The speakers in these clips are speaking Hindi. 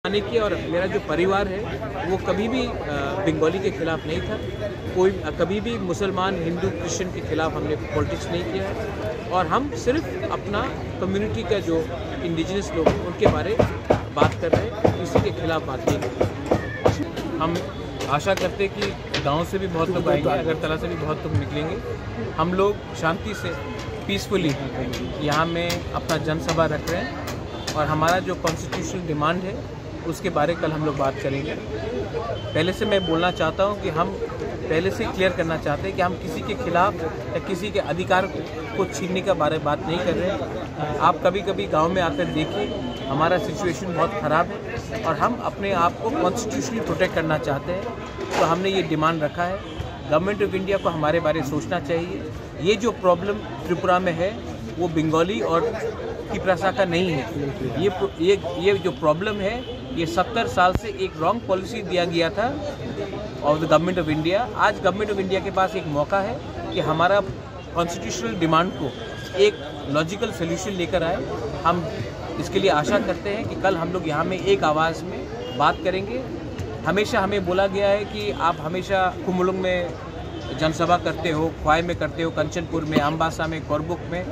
आने की। और मेरा जो परिवार है वो कभी भी बंगाली के खिलाफ नहीं था। कभी भी मुसलमान, हिंदू, क्रिश्चियन के खिलाफ हमने पॉलिटिक्स नहीं किया है। और हम सिर्फ अपना कम्युनिटी का जो इंडिजिनस लोग हैं उनके बारे बात कर रहे हैं, किसी के खिलाफ बात नहीं कर रहे। हम आशा करते हैं कि गांव से भी बहुत लोग आएंगे, अगरतला से भी बहुत लोग निकलेंगे। हम लोग शांति से पीसफुली यहाँ में अपना जनसभा रख रहे हैं और हमारा जो कॉन्स्टिट्यूशनल डिमांड है उसके बारे कल हम लोग बात करेंगे। पहले से मैं बोलना चाहता हूं कि हम पहले से क्लियर करना चाहते हैं कि हम किसी के खिलाफ या किसी के अधिकार को छीनने का बारे बात नहीं कर रहे हैं। आप कभी कभी गांव में आकर देखिए, हमारा सिचुएशन बहुत ख़राब है और हम अपने आप को कॉन्स्टिट्यूशनली प्रोटेक्ट करना चाहते हैं। तो हमने ये डिमांड रखा है। गवर्नमेंट ऑफ इंडिया को हमारे बारे सोचना चाहिए। ये जो प्रॉब्लम त्रिपुरा में है वो बंगाली और तिपरासा का नहीं है। ये जो प्रॉब्लम है ये 70 साल से एक रॉन्ग पॉलिसी दिया गया था of the government of India. आज गवर्नमेंट ऑफ इंडिया के पास एक मौका है कि हमारा कॉन्स्टिट्यूशनल डिमांड को एक लॉजिकल सोल्यूशन लेकर आए। हम इसके लिए आशा करते हैं कि कल हम लोग यहाँ में एक आवाज़ में बात करेंगे। हमेशा हमें बोला गया है कि आप हमेशा कुमुलुंग में जनसभा करते हो, ख्वाई में करते हो, कंचनपुर में, अम्बासा में, कोरबुक में,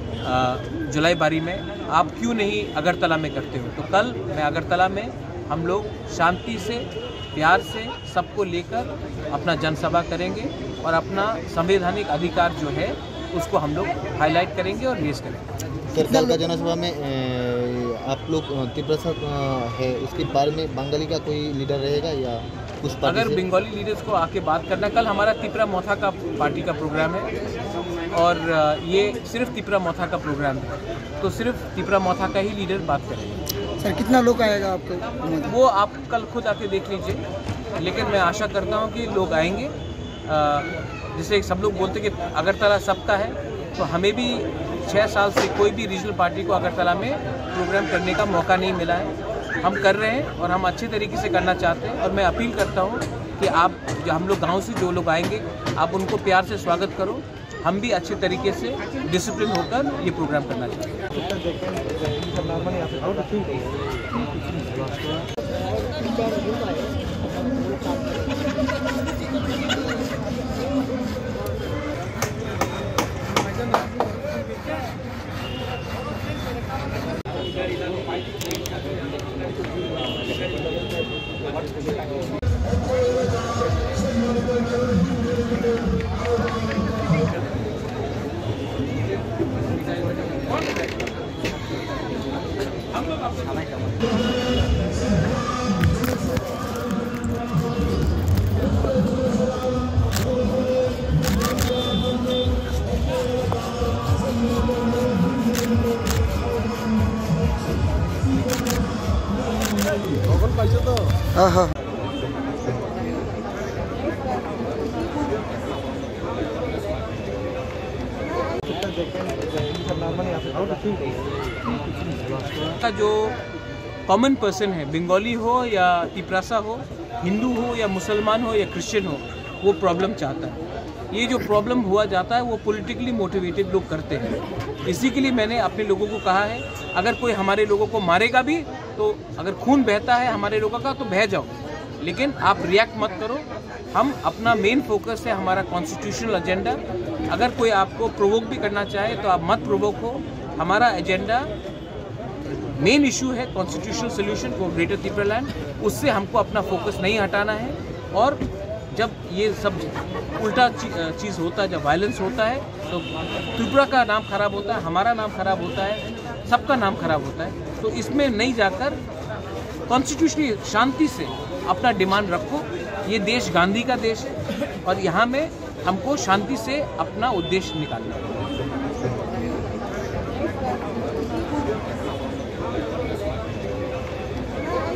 जुलाईबारी में, आप क्यों नहीं अगरतला में करते हो? तो कल मैं अगरतला में हम लोग शांति से, प्यार से सबको लेकर अपना जनसभा करेंगे और अपना संवैधानिक अधिकार जो है उसको हम लोग हाईलाइट करेंगे और रेस करेंगे। सरकार का जनसभा में आप लोग तिपरासा है, उसके बारे में बंगाली का कोई लीडर रहेगा या कुछ? अगर बंगाली लीडर्स को आके बात करना, कल हमारा तिपरा मोथा का पार्टी का प्रोग्राम है और ये सिर्फ तिपरा मोथा का प्रोग्राम है, तो सिर्फ तिपरा मोथा का ही लीडर बात करेंगे। सर कितना लोग आएगा आपको? वो आप कल खुद आके देख लीजिए, लेकिन मैं आशा करता हूँ कि लोग आएंगे। जैसे सब लोग बोलते कि अगरतला सबका है, तो हमें भी 6 साल से कोई भी रीजनल पार्टी को अगरतला में प्रोग्राम करने का मौका नहीं मिला है। हम कर रहे हैं और हम अच्छे तरीके से करना चाहते हैं। और मैं अपील करता हूँ कि आप जो हम लोग गांव से जो लोग आएंगे, आप उनको प्यार से स्वागत करो। हम भी अच्छे तरीके से डिसिप्लिन होकर ये प्रोग्राम करना चाहते हैं। हाँ का जो कॉमन पर्सन है, बंगाली हो या तिपरासा हो, हिंदू हो या मुसलमान हो या क्रिश्चियन हो, वो प्रॉब्लम चाहता है। ये जो प्रॉब्लम हुआ जाता है वो पॉलिटिकली मोटिवेटेड लोग करते हैं। इसी के लिए मैंने अपने लोगों को कहा है, अगर कोई हमारे लोगों को मारेगा भी तो अगर खून बहता है हमारे लोगों का तो बह जाओ, लेकिन आप रिएक्ट मत करो। हम अपना मेन फोकस है हमारा कॉन्स्टिट्यूशनल एजेंडा। अगर कोई आपको प्रोवोक भी करना चाहे तो आप मत प्रोवोक हो। हमारा एजेंडा मेन इशू है constitutional solution for greater Tripura land. उससे हमको अपना फोकस नहीं हटाना है। और जब ये सब उल्टा चीज़ होता है, जब वायलेंस होता है तो त्रिपुरा का नाम खराब होता है, हमारा नाम खराब होता है, सबका नाम खराब होता है। तो इसमें नहीं जाकर कॉन्स्टिट्यूशनली शांति से अपना डिमांड रखो। ये देश गांधी का देश है और यहाँ में हमको शांति से अपना उद्देश्य निकालना है।